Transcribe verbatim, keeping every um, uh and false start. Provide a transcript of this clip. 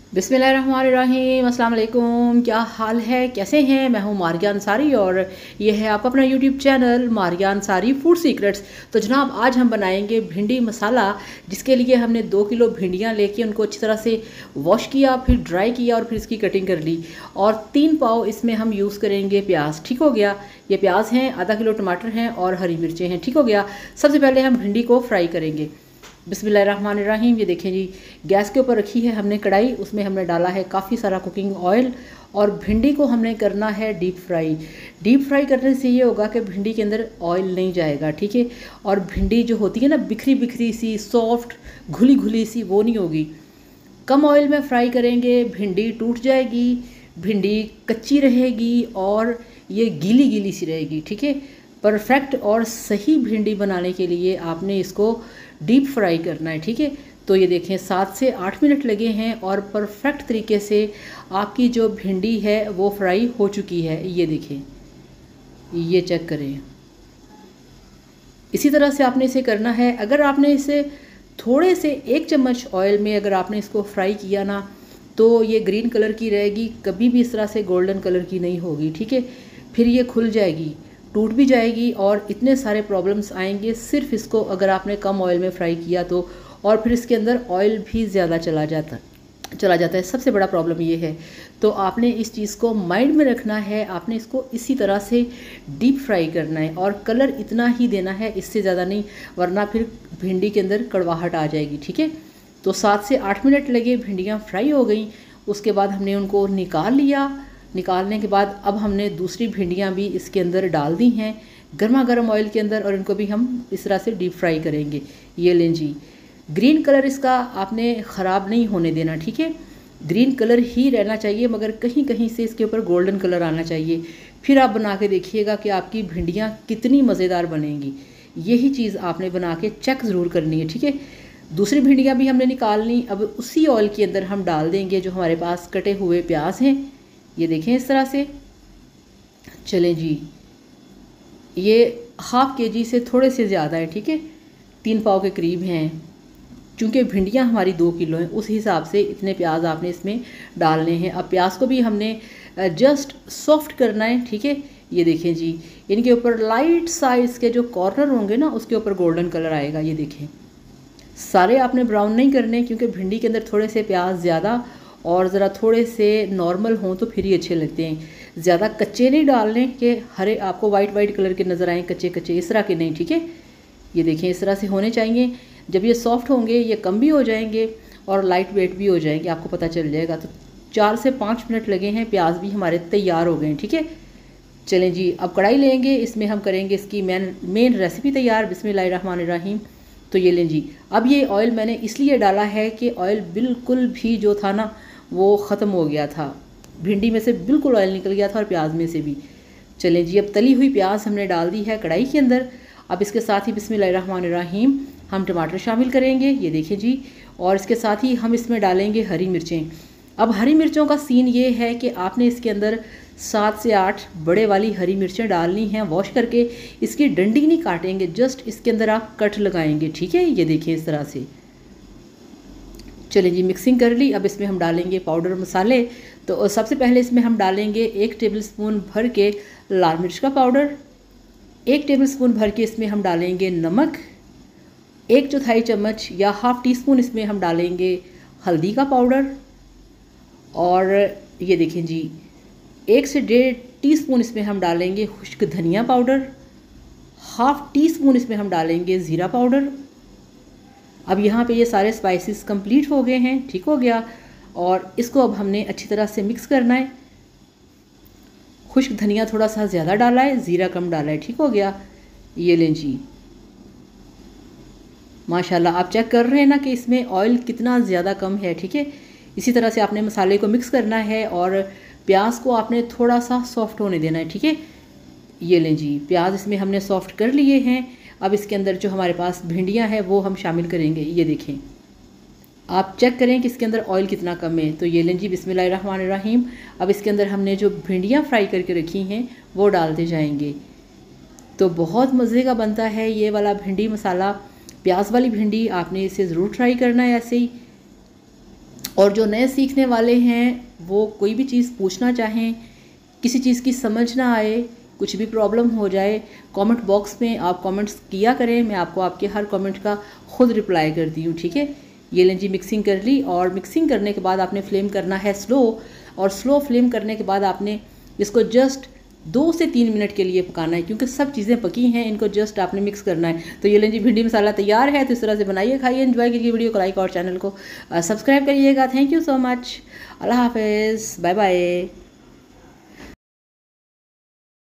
बिस्मिल्लाहिर्रहमानिर्रहीम, अस्सलाम वालेकुम। क्या हाल है, कैसे हैं? मैं हूं मारिया अंसारी और ये है आपका अपना YouTube channel Maria Ansari food secrets. तो जनाब, आज हम बनाएंगे भिंडी मसाला, जिसके लिए हमने दो किलो भिंडियां लेके उनको अच्छी तरह से वॉश किया, फिर ड्राई किया और फिर इसकी कटिंग कर ली। और तीन पाव इसमें हम यूज़ करेंगे प्याज। ठीक हो गया? ये प्याज हैं, आधा किलो टमाटर हैं और हरी मिर्चें हैं। ठीक हो गया? सबसे पहले हम भिंडी को फ्राई करेंगे। बिस्मिल्लाहिर्रहमानिर्रहीम। ये देखें जी, गैस के ऊपर रखी है हमने कढ़ाई, उसमें हमने डाला है काफ़ी सारा कुकिंग ऑयल और भिंडी को हमने करना है डीप फ्राई। डीप फ्राई करने से ये होगा कि भिंडी के अंदर ऑयल नहीं जाएगा, ठीक है। और भिंडी जो होती है ना, बिखरी बिखरी सी, सॉफ्ट, घुली घुली सी, वो नहीं होगी। कम ऑयल में फ्राई करेंगे, भिंडी टूट जाएगी, भिंडी कच्ची रहेगी और ये गीली गीली सी रहेगी, ठीक है। परफेक्ट और सही भिंडी बनाने के लिए आपने इसको डीप फ्राई करना है, ठीक है। तो ये देखें, सात से आठ मिनट लगे हैं और परफेक्ट तरीके से आपकी जो भिंडी है वो फ्राई हो चुकी है। ये देखें, ये चेक करें। इसी तरह से आपने इसे करना है। अगर आपने इसे थोड़े से एक चम्मच ऑयल में अगर आपने इसको फ्राई किया ना, तो ये ग्रीन कलर की रहेगी, कभी भी इस तरह से गोल्डन कलर की नहीं होगी, ठीक है। फिर ये खुल जाएगी, टूट भी जाएगी और इतने सारे प्रॉब्लम्स आएंगे सिर्फ इसको अगर आपने कम ऑयल में फ्राई किया तो। और फिर इसके अंदर ऑयल भी ज़्यादा चला जाता चला जाता है। सबसे बड़ा प्रॉब्लम ये है। तो आपने इस चीज़ को माइंड में रखना है। आपने इसको इसी तरह से डीप फ्राई करना है और कलर इतना ही देना है, इससे ज़्यादा नहीं, वरना फिर भिंडी के अंदर कड़वाहट आ जाएगी, ठीक है। तो सात से आठ मिनट लगे, भिंडियाँ फ्राई हो गई। उसके बाद हमने उनको निकाल लिया। निकालने के बाद अब हमने दूसरी भिंडियाँ भी इसके अंदर डाल दी हैं गर्मा गर्म ऑयल के अंदर और इनको भी हम इस तरह से डीप फ्राई करेंगे। ये लें जी, ग्रीन कलर इसका आपने ख़राब नहीं होने देना, ठीक है। ग्रीन कलर ही रहना चाहिए, मगर कहीं कहीं से इसके ऊपर गोल्डन कलर आना चाहिए। फिर आप बना के देखिएगा कि आपकी भिंडियाँ कितनी मज़ेदार बनेंगी। यही चीज़ आपने बना के चेक ज़रूर करनी है, ठीक है। दूसरी भिंडियाँ भी हमने निकाल ली। अब उसी ऑयल के अंदर हम डाल देंगे जो हमारे पास कटे हुए प्याज हैं। ये देखें इस तरह से। चलें जी, ये हाफ़ के जी से थोड़े से ज़्यादा है, ठीक है, तीन पाव के करीब हैं। चूँकि भिंडियाँ हमारी दो किलो हैं, उस हिसाब से इतने प्याज आपने इसमें डालने हैं। अब प्याज को भी हमने जस्ट सॉफ्ट करना है, ठीक है। ये देखें जी, इनके ऊपर लाइट साइज़ के जो कॉर्नर होंगे ना, उसके ऊपर गोल्डन कलर आएगा। ये देखें, सारे आपने ब्राउन नहीं करने, क्योंकि भिंडी के अंदर थोड़े से प्याज ज़्यादा और ज़रा थोड़े से नॉर्मल हों तो फिर ही अच्छे लगते हैं। ज़्यादा कच्चे नहीं डालने कि हरे आपको वाइट वाइट कलर के नज़र आएँ, कच्चे कच्चे इस तरह के नहीं, ठीक है। ये देखें, इस तरह से होने चाहिए। जब ये सॉफ्ट होंगे, ये कम भी हो जाएंगे और लाइट वेट भी हो जाएंगे, आपको पता चल जाएगा। तो चार से पाँच मिनट लगे हैं, प्याज भी हमारे तैयार हो गए हैं, ठीक है। चलें जी, अब कढ़ाई लेंगे, इसमें हम करेंगे इसकी मेन मेन रेसिपी तैयार। बिस्मिल्लाहिर्रहमानिर्रहीम। तो ये लें जी, अब ये ऑयल मैंने इसलिए डाला है कि ऑयल बिल्कुल भी जो था ना वो ख़त्म हो गया था। भिंडी में से बिल्कुल ऑयल निकल गया था और प्याज में से भी। चलें जी, अब तली हुई प्याज हमने डाल दी है कढ़ाई के अंदर। अब इसके साथ ही बिस्मिल्लाहिर्रहमानिर्रहीम हम टमाटर शामिल करेंगे। ये देखें जी, और इसके साथ ही हम इसमें डालेंगे हरी मिर्चें। अब हरी मिर्चों का सीन ये है कि आपने इसके अंदर सात से आठ बड़े वाली हरी मिर्चें डालनी हैं, वॉश करके। इसकी डंडी नहीं काटेंगे, जस्ट इसके अंदर आप कट लगाएंगे, ठीक है। ये देखें इस तरह से। चलें जी, मिक्सिंग कर ली। अब इसमें हम डालेंगे पाउडर मसाले। तो सबसे पहले इसमें हम डालेंगे एक टेबलस्पून भर के लाल मिर्च का पाउडर, एक टेबलस्पून भर के इसमें हम डालेंगे नमक, एक चौथाई चम्मच या हाफ़ टी स्पून इसमें हम डालेंगे हल्दी का पाउडर, और ये देखें जी, एक से डेढ़ टी स्पून इसमें हम डालेंगे खुश्क धनिया पाउडर, हाफ़ टी स्पून इसमें हम डालेंगे ज़ीरा पाउडर। अब यहाँ पे ये सारे स्पाइसेस कंप्लीट हो गए हैं, ठीक हो गया। और इसको अब हमने अच्छी तरह से मिक्स करना है। खुश्क धनिया थोड़ा सा ज़्यादा डाला है, ज़ीरा कम डाला है, ठीक हो गया। ये लें जी, माशाल्लाह आप चेक कर रहे हैं ना कि इसमें ऑयल कितना ज़्यादा कम है, ठीक है। इसी तरह से आपने मसाले को मिक्स करना है और प्याज को आपने थोड़ा सा सॉफ्ट होने देना है, ठीक है। ये लें जी, प्याज इसमें हमने सॉफ्ट कर लिए हैं। अब इसके अंदर जो हमारे पास भिंडियां हैं वो हम शामिल करेंगे। ये देखें, आप चेक करें कि इसके अंदर ऑयल कितना कम है। तो ये लें जी, बिस्मिल्लाहिर्रहमानिर्रहीम। अब इसके अंदर हमने जो भिंडियां फ्राई करके रखी हैं वो डालते जाएंगे। तो बहुत मज़े का बनता है ये वाला भिंडी मसाला, प्याज वाली भिंडी। आपने इसे ज़रूर ट्राई करना है ऐसे ही। और जो नए सीखने वाले हैं वो कोई भी चीज़ पूछना चाहें, किसी चीज़ की समझ ना आए, कुछ भी प्रॉब्लम हो जाए, कमेंट बॉक्स में आप कमेंट्स किया करें, मैं आपको आपके हर कमेंट का खुद रिप्लाई करती हूँ, ठीक है। ये लें जी, मिक्सिंग कर ली, और मिक्सिंग करने के बाद आपने फ्लेम करना है स्लो, और स्लो फ्लेम करने के बाद आपने इसको जस्ट दो से तीन मिनट के लिए पकाना है, क्योंकि सब चीज़ें पकी हैं, इनको जस्ट आपने मिक्स करना है। तो ये लें जी, भिंडी मसाला तैयार है। तो इस तरह से बनाइए, खाइए, एंजॉय कीजिए। वीडियो को लाइक और चैनल को सब्सक्राइब करिएगा। Thank you so much. अल्लाह हाफिज़, बाय बाय।